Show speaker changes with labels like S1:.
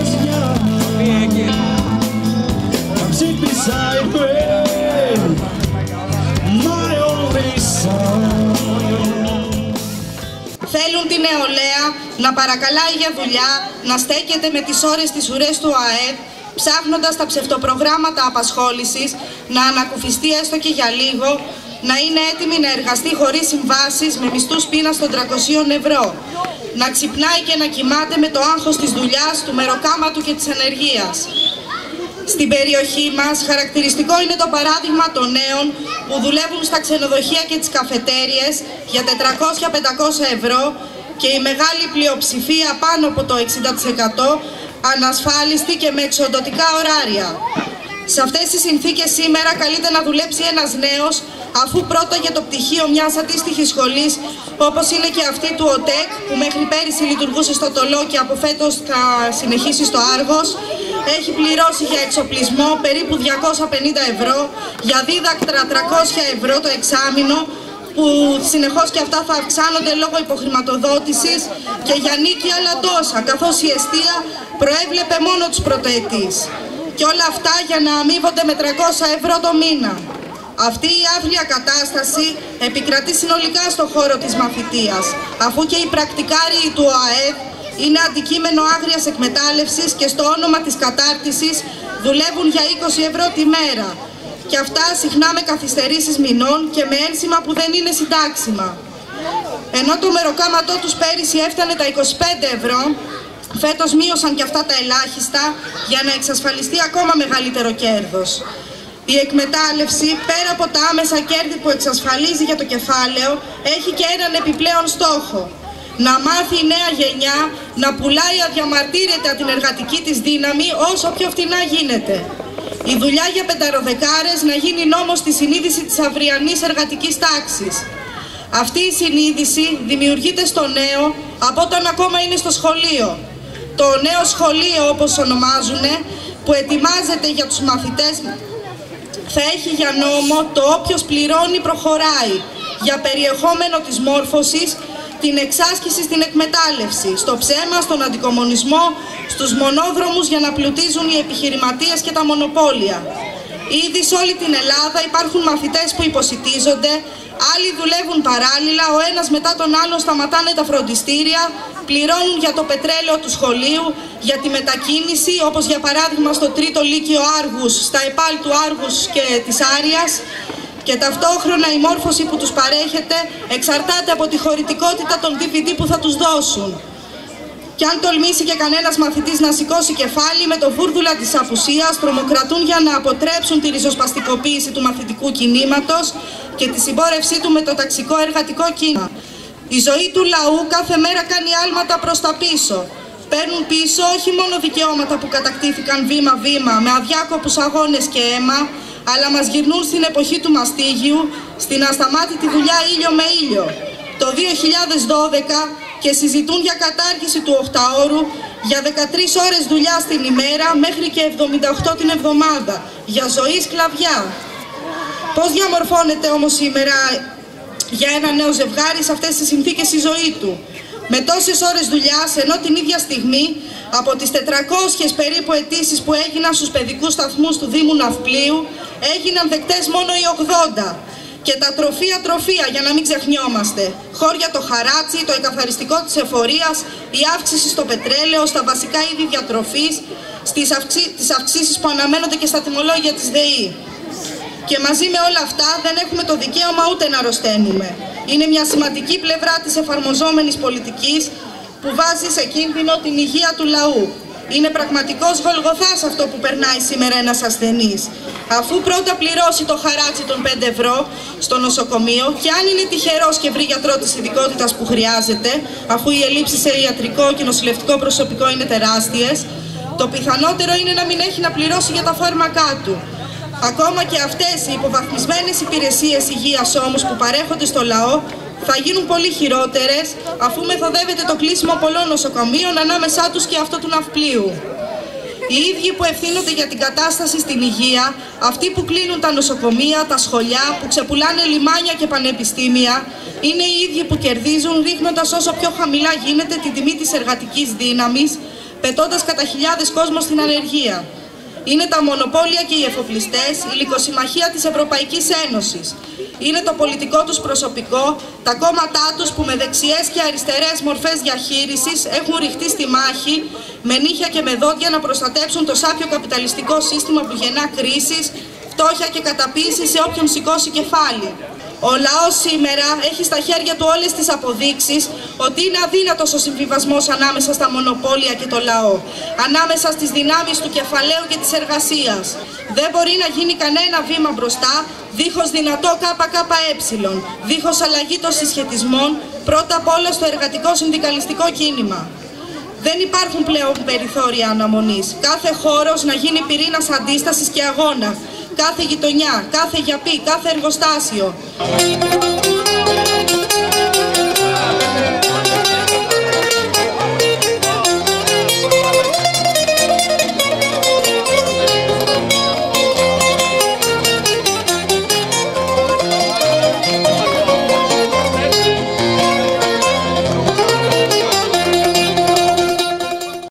S1: Θέλουν τη νεολαία να παρακαλάει για δουλειά, να στέκεται με τις ώρες της ουρές του ΑΕΠ, ψάχνοντας τα ψευτοπρογράμματα απασχόλησης, να ανακουφιστεί έστω και για λίγο, να είναι έτοιμη να εργαστεί χωρίς συμβάσεις με μισθούς πείνας των 300 ευρώ, να ξυπνάει και να κοιμάται με το άγχος της δουλειάς, του μεροκάματου και της ανεργίας. Στην περιοχή μας χαρακτηριστικό είναι το παράδειγμα των νέων που δουλεύουν στα ξενοδοχεία και τις καφετέριες για 400-500 ευρώ και η μεγάλη πλειοψηφία, πάνω από το 60%, ανασφάλιστη και με εξοντωτικά ωράρια. Σε αυτές τις συνθήκες σήμερα καλείται να δουλέψει ένας νέος, αφού πρώτα για το πτυχίο μιας αντίστοιχης σχολής, όπως είναι και αυτή του ΟΤΕΚ, που μέχρι πέρυσι λειτουργούσε στο Τολό και από φέτος θα συνεχίσει στο Άργος, έχει πληρώσει για εξοπλισμό περίπου 250 ευρώ, για δίδακτρα 300 ευρώ το εξάμηνο, που συνεχώς και αυτά θα αυξάνονται λόγω υποχρηματοδότησης, και για νίκη άλλα τόσα, καθώς η εστία προέβλεπε μόνο τους πρωτοετής. Και όλα αυτά για να αμείβονται με 300 ευρώ το μήνα. Αυτή η άθλια κατάσταση επικρατεί συνολικά στον χώρο της μαθητείας, αφού και οι πρακτικάριοι του ΟΑΕΔ είναι αντικείμενο άγριας εκμετάλλευσης και στο όνομα της κατάρτισης δουλεύουν για 20 ευρώ τη μέρα. Και αυτά συχνά με καθυστερήσεις μηνών και με ένσημα που δεν είναι συντάξιμα. Ενώ το μεροκάματό τους πέρυσι έφτανε τα 25 ευρώ, φέτος μείωσαν και αυτά τα ελάχιστα για να εξασφαλιστεί ακόμα μεγαλύτερο κέρδος. Η εκμετάλλευση, πέρα από τα άμεσα κέρδη που εξασφαλίζει για το κεφάλαιο, έχει και έναν επιπλέον στόχο. Να μάθει η νέα γενιά να πουλάει αδιαμαρτύρητα την εργατική της δύναμη όσο πιο φτηνά γίνεται. Η δουλειά για πενταροδεκάρες να γίνει νόμος στη συνείδηση της αυριανής εργατικής τάξης. Αυτή η συνείδηση δημιουργείται στο νέο από όταν ακόμα είναι στο σχολείο. Το νέο σχολείο, όπως ονομάζουνε, που ετοιμάζεται για τους μαθητές, θα έχει για νόμο το όποιος πληρώνει προχωράει, για περιεχόμενο της μόρφωσης, την εξάσκηση στην εκμετάλλευση, στο ψέμα, στον αντικομουνισμό, στους μονόδρομους για να πλουτίζουν οι επιχειρηματίες και τα μονοπόλια. Ήδη σε όλη την Ελλάδα υπάρχουν μαθητές που υποσιτίζονται, άλλοι δουλεύουν παράλληλα, ο ένας μετά τον άλλον σταματάνε τα φροντιστήρια, πληρώνουν για το πετρέλαιο του σχολείου, για τη μετακίνηση, όπως για παράδειγμα στο τρίτο λύκειο Άργους, στα ΕΠΑΛ του Άργους και της Άριας, και ταυτόχρονα η μόρφωση που τους παρέχεται εξαρτάται από τη χωρητικότητα των DVD που θα τους δώσουν. Και αν τολμήσει και κανένας μαθητής να σηκώσει κεφάλι, με το βούρδουλα της απουσίας τρομοκρατούν για να αποτρέψουν τη ριζοσπαστικοποίηση του μαθητικού κινήματος και τη συμπόρευσή του με το ταξικό εργατικό κίνημα. Η ζωή του λαού κάθε μέρα κάνει άλματα προς τα πίσω. Παίρνουν πίσω όχι μόνο δικαιώματα που κατακτήθηκαν βήμα-βήμα με αδιάκοπους αγώνες και αίμα, αλλά μας γυρνούν στην εποχή του μαστίγιου, στην ασταμάτητη δουλειά ήλιο με ήλιο. Το 2012 και συζητούν για κατάργηση του 8ωρου, για 13 ώρες δουλειά στην ημέρα μέχρι και 78 την εβδομάδα, για ζωή σκλαβιά. Πώς διαμορφώνεται όμως σήμερα για ένα νέο ζευγάρι σε αυτές τις συνθήκες η ζωή του? Με τόσες ώρες δουλειάς, ενώ την ίδια στιγμή από τις 400 περίπου αιτήσεις που έγιναν στους παιδικούς σταθμούς του Δήμου Ναυπλίου έγιναν δεκτές μόνο οι 80. Και τα τροφία, για να μην ξεχνιόμαστε. Χώρια το χαράτσι, το εκαθαριστικό της εφορίας, η αύξηση στο πετρέλαιο, στα βασικά είδη διατροφής, τις αυξήσεις που αναμένονται και στα τιμολόγια της ΔΕΗ. Και μαζί με όλα αυτά δεν έχουμε το δικαίωμα ούτε να αρρωσταίνουμε. Είναι μια σημαντική πλευρά της εφαρμοζόμενης πολιτικής που βάζει σε κίνδυνο την υγεία του λαού. Είναι πραγματικός γολγοθάς αυτό που περνάει σήμερα ένας ασθενής. Αφού πρώτα πληρώσει το χαράτσι των 5 ευρώ στο νοσοκομείο και αν είναι τυχερός και βρει γιατρό της ειδικότητας που χρειάζεται, αφού οι ελλείψεις σε ιατρικό και νοσηλευτικό προσωπικό είναι τεράστιες, το πιθανότερο είναι να μην έχει να πληρώσει για τα φάρμακά του. Ακόμα και αυτές οι υποβαθμισμένες υπηρεσίες υγείας όμως που παρέχονται στο λαό θα γίνουν πολύ χειρότερες, αφού μεθοδεύεται το κλείσιμο πολλών νοσοκομείων, ανάμεσά τους και αυτό του Ναυπλίου. Οι ίδιοι που ευθύνονται για την κατάσταση στην υγεία, αυτοί που κλείνουν τα νοσοκομεία, τα σχολιά, που ξεπουλάνε λιμάνια και πανεπιστήμια, είναι οι ίδιοι που κερδίζουν ρίχνοντας όσο πιο χαμηλά γίνεται την τιμή της εργατικής δύναμης, πετώντας κατά χιλιάδες κόσμο στην ανεργία. Είναι τα μονοπόλια και οι εφοπλιστές, η λυκοσυμμαχία της Ευρωπαϊκής Ένωσης. Είναι το πολιτικό τους προσωπικό, τα κόμματά τους που με δεξιές και αριστερές μορφές διαχείρισης έχουν ρηχτεί στη μάχη με νύχια και με δόντια να προστατέψουν το σάπιο καπιταλιστικό σύστημα που γεννά κρίσεις, φτώχεια και καταποίηση σε όποιον σηκώσει κεφάλι. Ο λαός σήμερα έχει στα χέρια του όλες τις αποδείξεις ότι είναι αδύνατος ο συμβιβασμός ανάμεσα στα μονοπόλια και το λαό, ανάμεσα στις δυνάμεις του κεφαλαίου και της εργασίας. Δεν μπορεί να γίνει κανένα βήμα μπροστά δίχως δυνατό ΚΚΕ, δίχως αλλαγή των συσχετισμών, πρώτα απ' όλα στο εργατικό συνδικαλιστικό κίνημα. Δεν υπάρχουν πλέον περιθώρια αναμονής. Κάθε χώρος να γίνει πυρήνας αντίστασης και αγώνα. Κάθε γειτονιά, κάθε γιαπή, κάθε εργοστάσιο.